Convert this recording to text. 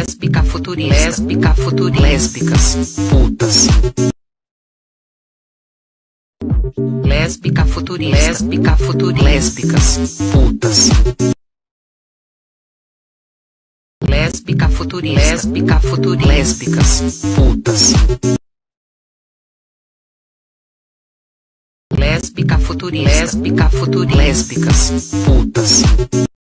lésbica futurista, lésbicas, putas. Lésbica futurista, lésbicas, putas. Lésbica futurista, lésbicas, putas. Lésbica futurista, lésbicas, putas.